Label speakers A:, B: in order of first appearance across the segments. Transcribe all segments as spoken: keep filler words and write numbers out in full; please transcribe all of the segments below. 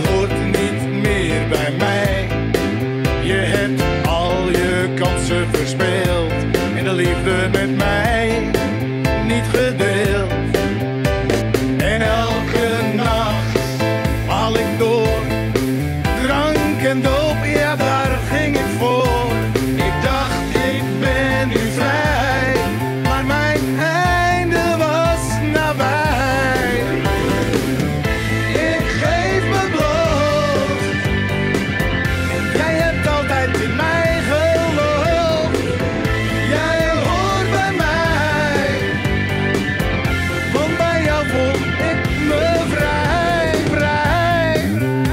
A: hoort niet meer bij mij. Je hebt al je kansen verspeeld en de liefde met mij niet gedeeld. En elke nacht haal ik door, drank en doop, ja daar ging ik voor. Ik dacht ik ben nu vrij, maar mijn einde was nabij. Ik geef me bloot, jij hebt altijd in mij geloofd. Jij hoort bij mij, want bij jou voel ik me vrij, vrij.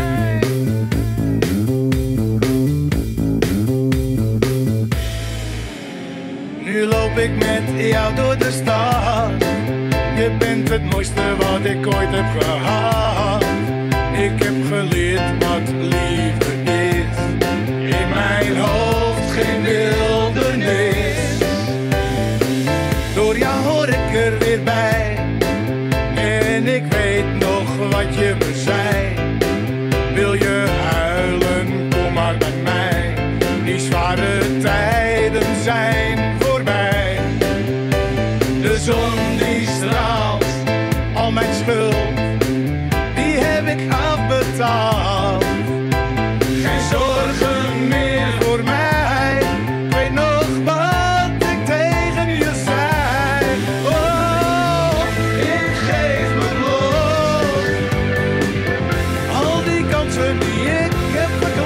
A: Nu loop ik met jou door de stad. Je bent het mooiste wat ik ooit heb gehad. Ik heb geleerd wat liefde is. In mijn hoofd geen wildernis. Door jou hoor ik er weer bij. En ik weet nog wat je me zei. Wil je huilen, kom maar bij mij. Die zware tijden zijn voorbij. De zon die straalt, al mijn schuld, die heb ik afbetaald. Geen zorgen meer voor mij, ik weet nog wat ik tegen je zei. Oh, ik geef me bloot, al die kansen die ik heb gekregen.